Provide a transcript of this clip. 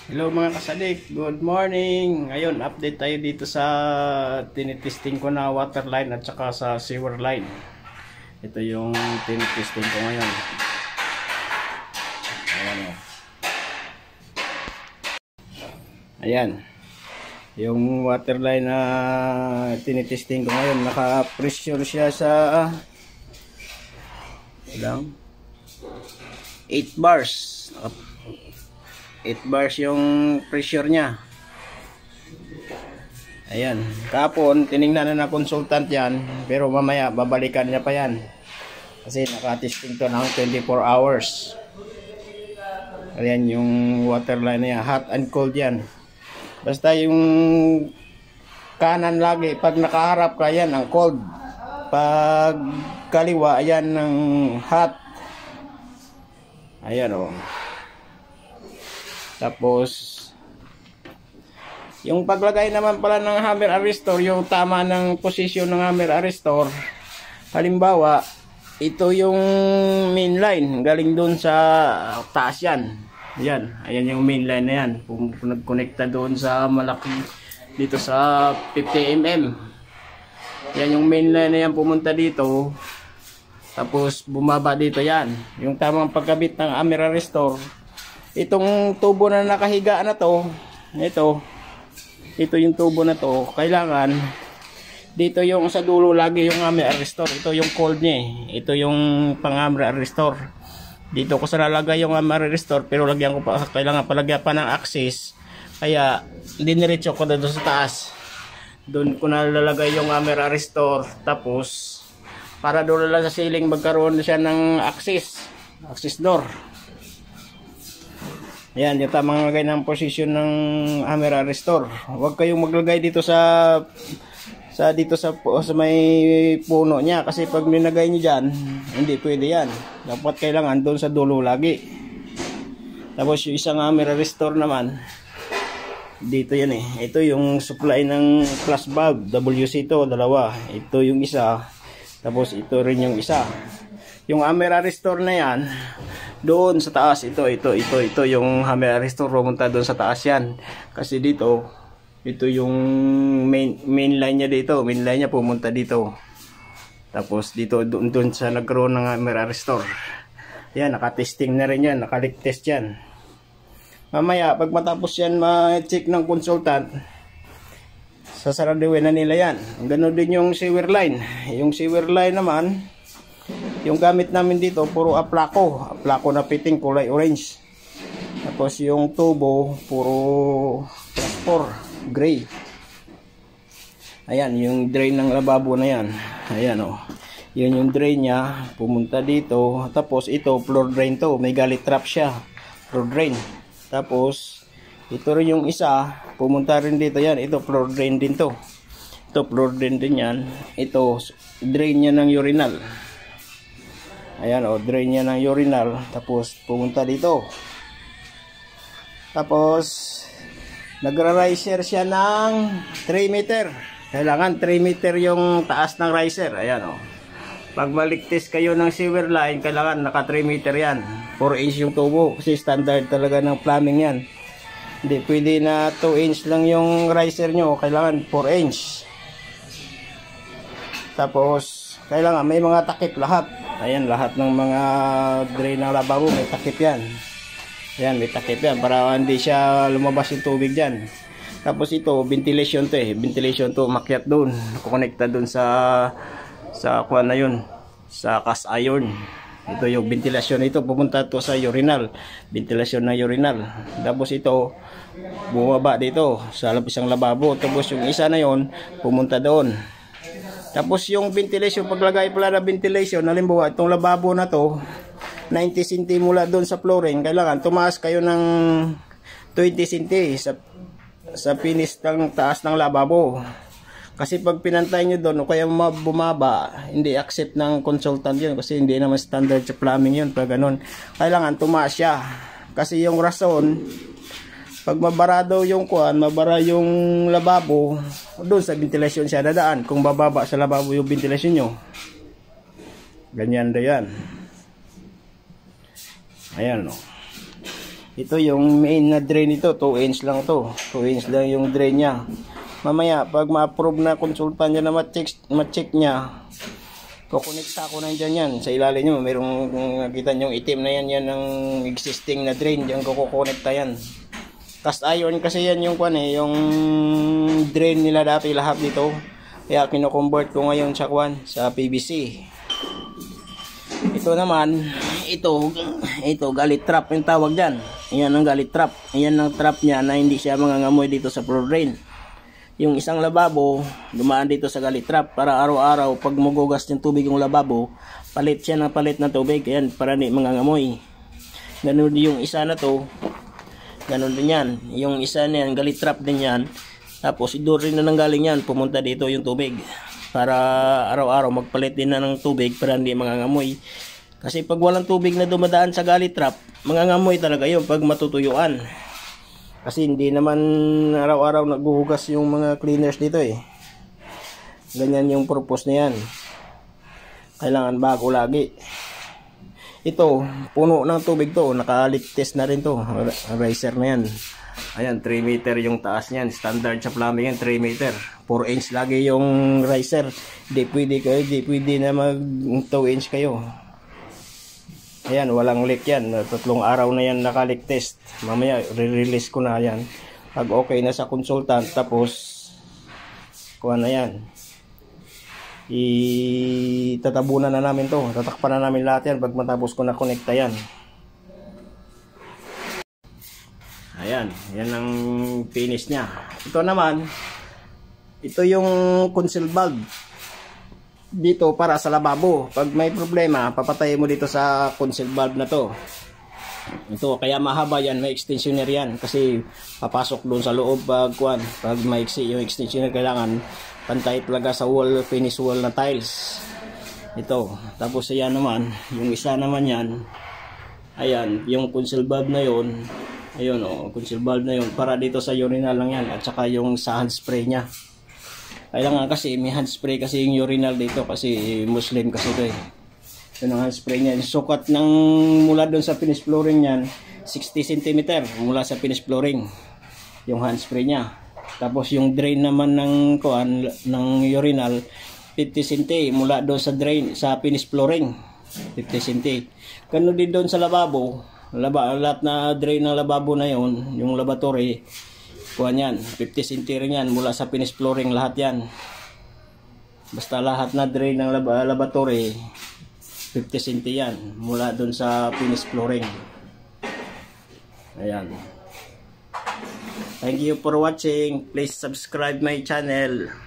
Hello mga kasadik, good morning. Ngayon, update tayo dito sa tinitesting ko na water line at saka sa sewer line. Ito yung tinitesting ko ngayon. Ayan o. Ayan. Yung water line na tinitesting ko ngayon, naka-pressure siya sa 8 bars. 8 bars yung pressure niya. Ayan. Kapon, tinignan na consultant yan. Pero mamaya, babalikan niya pa yan. Kasi nakatesting to ng 24 hours. Ayan yung water line niya. Hot and cold yan. Basta yung kanan lagi. Pag nakaharap ka, yan ang cold. Pag kaliwa, yan ang hot. Ayan o. Tapos yung paglagay naman pala ng hammer arrestor, yung tama ng posisyon ng hammer arrestor, halimbawa ito yung main line galing doon sa taas yan. Yan, ayan yung main line na yan. Nagkonekta doon sa malaki dito sa 50 mm. Yan yung main line na yan, pumunta dito. Tapos bumaba dito yan. Yung tamang pagkabit ng hammer arrestor, itong tubo na nakahiga na to, ito yung tubo na to, kailangan dito yung sa dulo lagi yung hammer arrestor. Ito yung cold niya eh. Ito yung pang hammer arrestor. Dito ko sa lalagay yung hammer arrestor, pero lagyan ko pa, kailangan palagyan pa ng axis. Kaya diniretso ko na doon sa taas. Doon ko na lalagay yung hammer arrestor, tapos para doon lang sa ceiling magkaroon siya ng axis door. Ayan, yung tamang lagay ng posisyon ng hammer arrestor. Huwag kayong maglagay dito sa may puno niya, kasi pag nilagay niyo diyan, hindi pwede yan. Dapat kailangan doon sa dulo lagi. Tapos yung isang hammer arrestor naman, dito yan eh. Ito yung supply ng flash bulb, WC to, dalawa. Ito yung isa. Tapos ito rin yung isa. Yung hammer arrestor na yan, doon sa taas, ito yung hammer arrestor, pumunta doon sa taas yan. Kasi dito, ito yung main line niya dito. Main line niya pumunta dito. Tapos dito, doon sa nagkaroon ng hammer arrestor. Yan, nakatesting na rin yan, nakalik test yan. Mamaya, pag matapos yan, ma-check ng consultant, sasaraduin na nila yan. Ganon din yung sewer line. Yung sewer line naman, yung gamit namin dito, puro aplako na fitting, kulay orange. Tapos yung tubo, puro phosphor, gray. Ayan, yung drain ng lababo na yan. Ayan o. Yun yung drain niya, pumunta dito. Tapos ito, floor drain to. May gully trap siya. Floor drain. Tapos, ito rin yung isa, pumunta rin dito yan. Ito, floor drain din to. Ito, floor drain din yan. Ito, drain niya ng urinal. Ayan o, drain niya ng urinal. Tapos pumunta dito. Tapos nagra-riser siya ng 3 meter. Kailangan 3 meter yung taas ng riser. Ayan o. Pag maligtis kayo ng sewer line, kailangan naka 3 meter yan. 4 inch yung tubo. Kasi standard talaga ng plumbing yan. Hindi pwede na 2 inch lang yung riser nyo. Kailangan 4 inch. Tapos kailangan may mga takip lahat. Ayan, lahat ng mga drain ng lababo may takip yan. Ayan, may takip yan para hindi siya lumabas yung tubig dyan. Tapos ito, ventilation to eh. Ventilation to, makyat doon. Kukonekta doon sa kuwan na yun, sa cast iron. Ito yung ventilation. Ito, pumunta to sa urinal. Ventilation ng urinal. Tapos ito, bumaba dito sa isang lababo. Tapos yung isa na yun, pumunta doon. Tapos yung ventilation, paglagay pala na ventilation, halimbawa itong lababo na to, 90 cm mula doon sa flooring, kailangan tumaas kayo ng 20 cm sa finish ng taas ng lababo. Kasi pag pinantay nyo doon o kaya bumaba, hindi accept ng consultant yun, kasi hindi naman standard sa plumbing yun. Pag ganun, kailangan tumaas siya. Kasi yung rason, pag mabarado yung kuan, mabara yung lababo, doon sa ventilation siya dadaan. Kung bababa sa lababo yung ventilation nyo, ganyan na yan. Ayan o. Ito yung main na drain nito, 2 inch lang to. 2 inch lang yung drain niya. Mamaya, pag ma-approve na konsultan niya na ma-check niya, kukonekta ko na dyan yan. Sa ilalim nyo, mayroong nakita nyo itim na yan, yan ang existing na drain. Diyan ko kukonekta yan. Cast iron kasi yan yung yung drain nila dati lahat dito. Kaya kino-convert ko ngayon sa PVC. Ito naman, ito galit trap yung tawag dyan. Yan ang galit trap. Yan ang trap niya na hindi siya mangangamoy dito sa floor drain. Yung isang lababo, dumaan dito sa galit trap para araw-araw pag magugas ng tubig yung lababo, palit siya ng palit na tubig. Yan, para hindi mangangamoy. Ganun yung isa na to. Ganun din yan. Yung isa na yan, galit trap din yan. Tapos idor rin na nanggaling yan, pumunta dito yung tubig. Para araw-araw magpalit din na ng tubig para hindi mangangamoy. Kasi pag walang tubig na dumadaan sa galit trap, mangangamoy talaga yun pag matutuyuan. Kasi hindi naman araw-araw naghuhugas yung mga cleaners dito eh. Ganyan yung purpose na yan. Kailangan bago lagi. Ito, puno ng tubig to. Naka-leak test na rin to. Riser na yan. Ayan, 3 meter yung taas niyan. Standard sa plumbing yan, 3 meter. 4 inch lagi yung riser. Di pwede na mag 2 inch kayo. Ayan, walang leak yan. 3 araw na yan naka-leak test. Mamaya, re-release ko na yan. Pag okay na sa consultant, tapos kuha na yan. Itatabunan na namin to. Tatakpan na namin lahat yan pag matapos ko na connecta yan. Ayan, yan ang finish niya. Ito naman, ito yung conceal bulb dito para sa lababo. Pag may problema, papatayin mo dito sa conceal bulb na to. Ito, kaya mahaba yan, may extensioner yan. Kasi papasok doon sa loob pag maiksi yung extensioner, kailangan pantay talaga sa wall, finish wall na tiles. Ito, tapos ayan naman, yung isa naman yan. Ayan, yung conceal bulb na yon. Ayun conceal bulb na yun. Para dito sa urinal lang yan. At saka yung sa handspray niya. Kailangan kasi may handspray kasi yung urinal dito. Kasi Muslim kasi ito eh. Yun ang handspray niya. Yung sukat ng mula doon sa finish flooring niyan, 60 cm mula sa finish flooring. Yung handspray niya. Tapos yung drain naman ng urinal, 50 cm mula doon sa drain sa finish flooring. 50 cm. Ganun din doon sa lababo. Lahat na drain ng lababo na yon, yung lavatory, kuhan yan, 50 cm rin yan, mula sa finish flooring, lahat yan. Basta lahat na drain ng lavatory, 50 cm yan, mula dun sa finish flooring. Ayan. Thank you for watching. Please subscribe my channel.